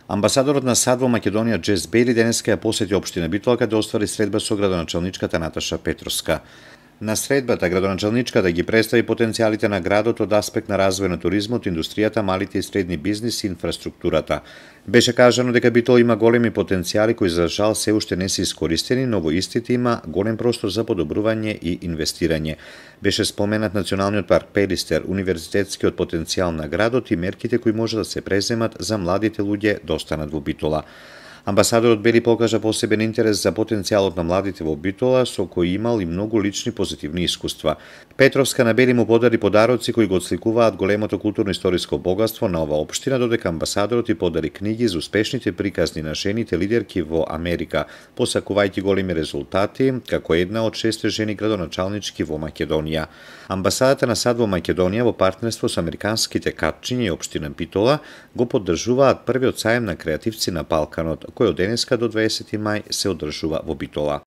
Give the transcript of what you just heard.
Амбасадорот на САД во Македонија Джес Бејли денеска ја посети општина Битола каде оствари средба со градоначалничката Наташа Петровска. На средбата градоначалничката ги представи потенцијалите на градот од аспект на развој на туризмот, индустријата, малите и средни бизнис и инфраструктурата. Беше кажано дека Битола има големи потенцијали кои за жал се уште не се искористени, но во истите има голем простор за подобрување и инвестирање. Беше споменат Националниот парк Пелистер, универзитетскиот потенцијал на градот и мерките кои може да се преземат за младите луѓе да останат во Битола. Амбасадорот Бели покажа посебен интерес за потенцијалот на младите во Битола, со кој имал и многу лични позитивни искуства. Петровска на Бели му подари подароци кои го отсликуваат големото културно-историско богатство на оваа општина, додека амбасадорот и подари книги за успешните приказни на жените лидерки во Америка, посакувајќи големи резултати, како една од 6 жени градоначалнички во Македонија. Амбасадата на САД во Македонија во партнерство со американските катчиња и општина Битола го поддржуваат првиот сајм на креативци на Балканот, кој од денеска до 20 мај се одржува во Битола.